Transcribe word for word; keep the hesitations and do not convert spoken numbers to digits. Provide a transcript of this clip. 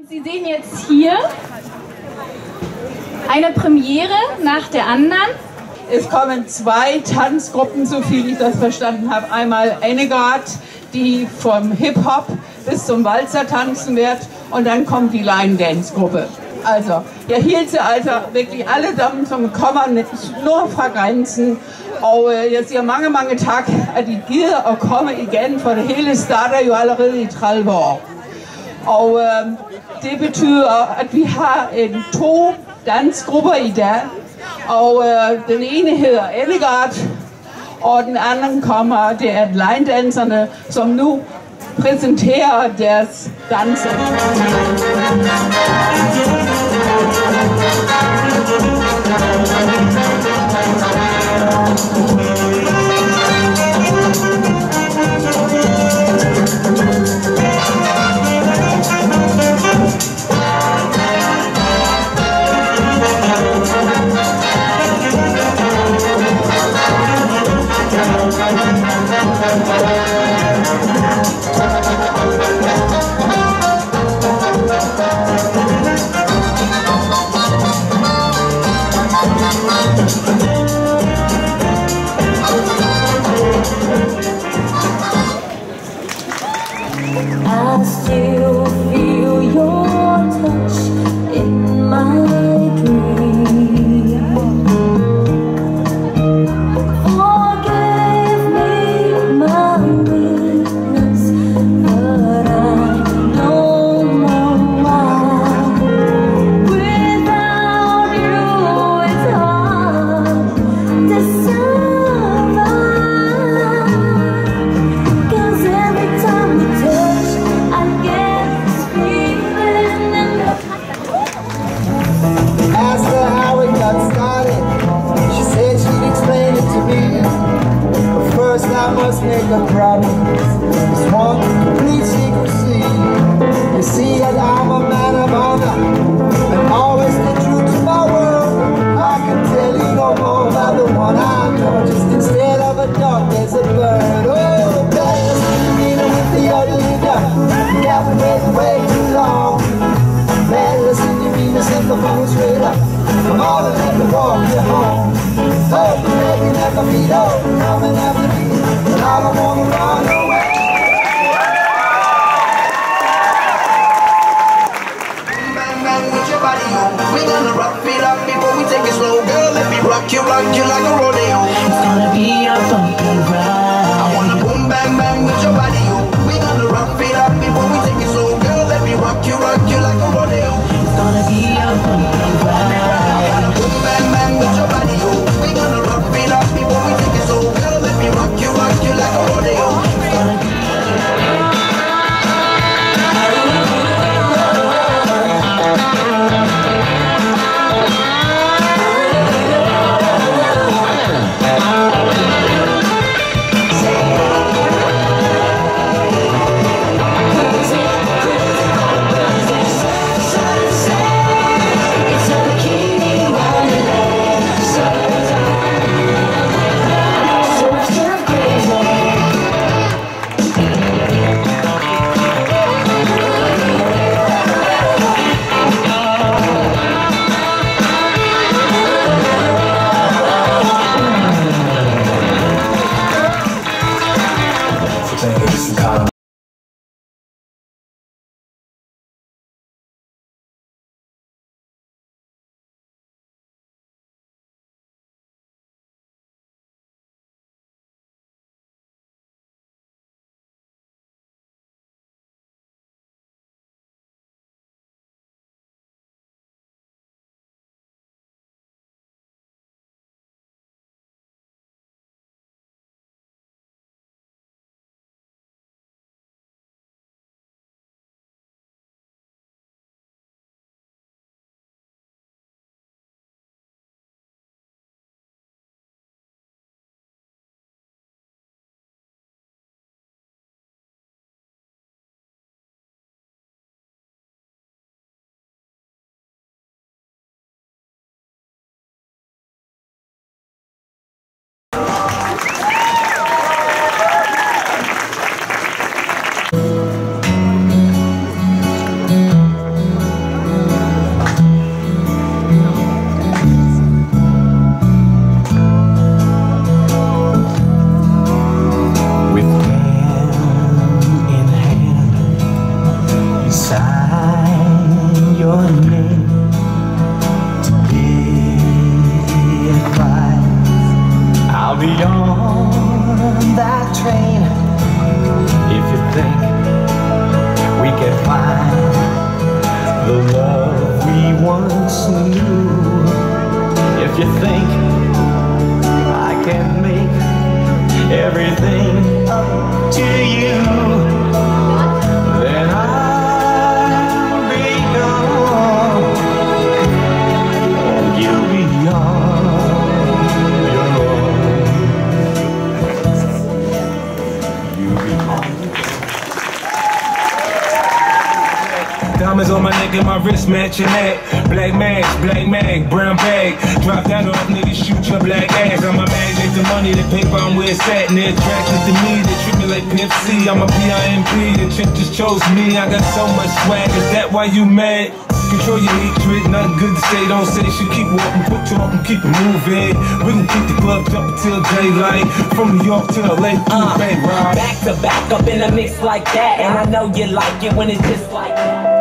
Sie sehen jetzt hier eine Premiere nach der anderen. Es kommen zwei Tanzgruppen, so viel ich das verstanden habe. Einmal Ennegrad, die vom Hip-Hop bis zum Walzer tanzen wird, und dann kommt die Line-Dance-Gruppe. Altså, jeg hilser altså virkelig alle dem, som kommer nord fra grænsen, og jeg siger mange, mange tak, at I gider at komme igen, for det hele starter jo allerede i tredive år. Og øh, det betyder, at vi har en, to dansgrupper i dag, og øh, den ene hedder Elegard, og den anden kommer, det er line-danserne, som nu præsenterer deres danser. I still feel your touch in my dream. Forgive me my weakness, but I don't know why. Without you it's hard to survive, 'cause every time we touch I get this feeling in the... Asked her how it got started. She said she'd explain it to me. But first I must make a promise. It's one complete secrecy. You see that I'm a man of honor and always the truth to my word. I can tell you no more about the one I know. Just instead of a dog there's a bird. Oh, better sleeping with the ugly duck. You got me waiting way too long. Better see the Venus and the phone straight up. Come on and let me walk you home. Oh, baby, let my feet up, coming after me, but I don't wanna run away. blank and my wrist matching that. Black mask, black mag, brown bag. Drop that off, niggas shoot your black ass. I'm a magnet, the money, the paper, I'm where it's at. And they're attracted to me, they treat me like Pimp C. I'm a P I M P, the chick just chose me. I got so much swag, is that why you mad? Control your hatred, nothing good to say, don't say shit. Keep walking, put talking, keep it moving. We gon' keep the club jumping till daylight. From New York to L A, uh, Bay, right? Back to back up in a mix like that. And I know you like it when it's just like that.